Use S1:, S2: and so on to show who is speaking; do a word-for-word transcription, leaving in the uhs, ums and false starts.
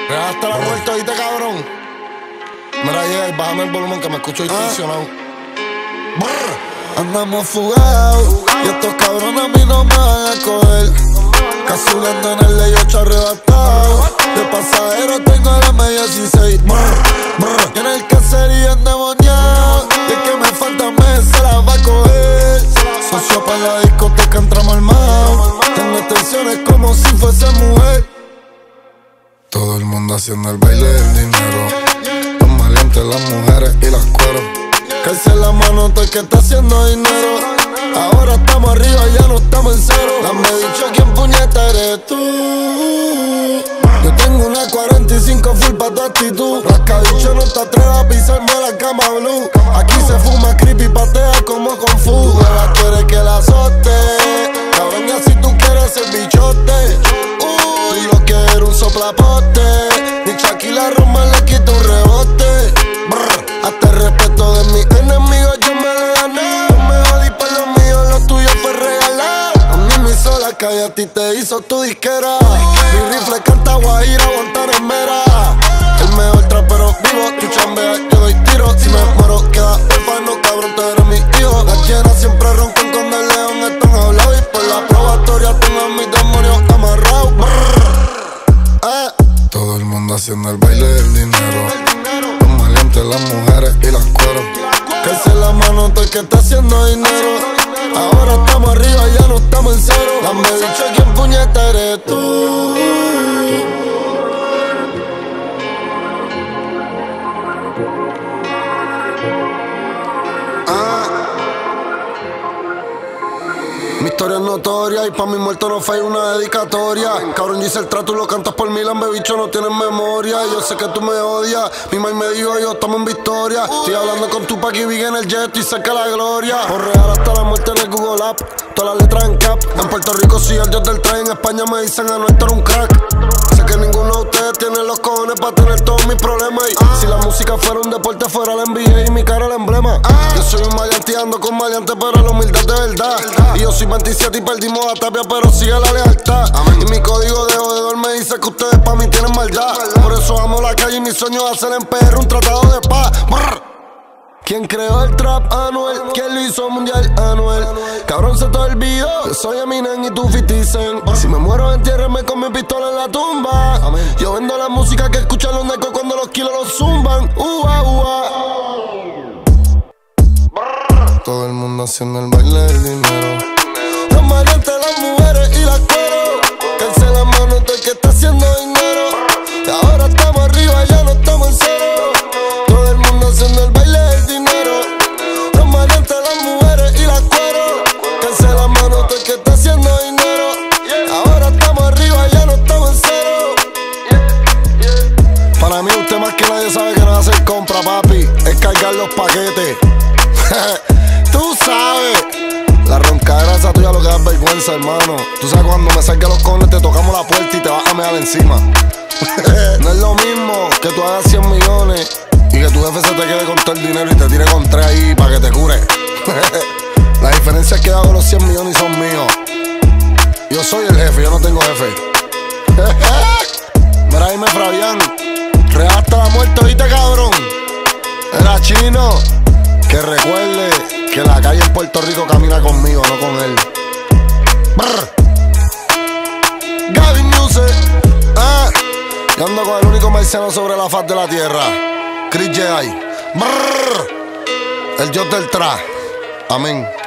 S1: Hasta la muerte, oíste, cabrón. Mira, llega y bájame el volumen que me escucho distorsionado.
S2: Andamos fugados y estos cabrones a mí no me van a coger. Casulando en el ley ocho arrebatado. De pasajero tengo la media dieciséis. Y en el caserío endemoniado. Y el que me falta mes se la va a coger. Socio para la discoteca entramos armados. Tengo extensiones como si fuese mujer.
S1: Todo el mundo haciendo el baile del dinero. Los maleantes, las mujeres y las cueros.
S2: Calce la mano todo el que está haciendo dinero. Ahora estamos arriba, ya no estamos en cero. Dame dicho quién puñeta eres tú. Yo tengo una cuarenta y cinco full pa' tu actitud. Rascabicho no te atrevas a pisarme la cama blue. Aquí se fuma creepy, patea como con fu. Ella quiere que la azote. Cabrón, ya si tú quieres ser bichote. Uy, lo quiero un soplapote. Ni Shaquille Roma le quita un rebote. Brr, hasta el respeto de mis enemigos yo me lo gané. No me jodí por lo mío, lo tuyo fue regalado. A mí me hizo la calle, a ti te hizo tu disquera. Mi rifle canta Guajira, Guantanamera. El mejor trapero vivo, tú chambeas, yo doy tiro. Si me muero queda no cabrón, tú eres mi hijo. Las llenas siempre roncan con el león, están hablados. Y por la probatoria tengo a mis demonios amarrados. eh.
S1: Todo el mundo haciendo el baile del dinero. Los maleantes, las mujeres y las cueros.
S2: Calce la mano todo el que está haciendo dinero. Ahora estamos arriba, ya no estamos en cero. Dame dicho quién puñeta eres tú. Mi historia es notoria y pa' mi muerto no fue una dedicatoria. Cabrón, yo hice el trato y lo cantas por Milan, bicho, no tienes memoria. Yo sé que tú me odias, mi mamá me dijo yo estamos en victoria. Estoy hablando con tu y Big en el jet y cerca la gloria. Por real hasta la muerte en el Google App, todas las letras en cap. En Puerto Rico soy el dios del tren, en España me dicen a no estar un crack. Sé que ninguno de ustedes tiene los cojones para tener todos mis problemas. Y si la música fuera un deporte, fuera la N B A y mi cara el emblema. Yo soy un maleante, ando con maleante, pero la humildad de verdad. Y yo soy veintisiete y perdimos a Tapia, pero sigue la lealtad. Amén. Y mi código de jodedor me dice que ustedes pa' mí tienen maldad. Por eso amo la calle y mi sueño es hacer en P R un tratado de paz. Brr. ¿Quién creó el trap? Anuel. ¿Quién lo hizo mundial? Anuel. Cabrón, se te olvidó. Yo soy Eminem y tú fifty Cent. Si me muero, entiérrenme con mi pistola en la tumba. Amén. Yo vendo la música que escuchan los necos cuando los kilos los zumban. Ua, ua.
S1: Todo el mundo haciendo el baile del dinero.
S2: Los maleantes, las mujeres y las cueros. Calce la mano todo el que está haciendo dinero. Y ahora estamos arriba, ya no estamos en cero. Todo el mundo haciendo el baile del dinero. Los maleantes, las mujeres y las cueros. Calce la mano todo el que está haciendo dinero. Ahora estamos arriba, ya no estamos en cero. Para mí usted más que nadie sabe que no hacer compra, papi. Es cargar los paquetes. Tú sabes. La roncadera esa tuya lo que da vergüenza, hermano. Tú sabes cuando me salga los cones te tocamos la puerta y te vas a mear encima. No es lo mismo que tú hagas cien millones y que tu jefe se te quede con todo el dinero y te tire con tres ahí para que te cure. La diferencia es que hago los cien millones y son míos. Yo soy el jefe, yo no tengo jefe. Mira, dime Fabián, real hasta la muerte, ¿viste, cabrón? Era chino. Que recuerde que la calle en Puerto Rico camina conmigo, no con él. Brr. Gaby Music. Ah. Yo ando con el único marciano sobre la faz de la tierra. Chris J I. Brr. El dios del trap. Amén.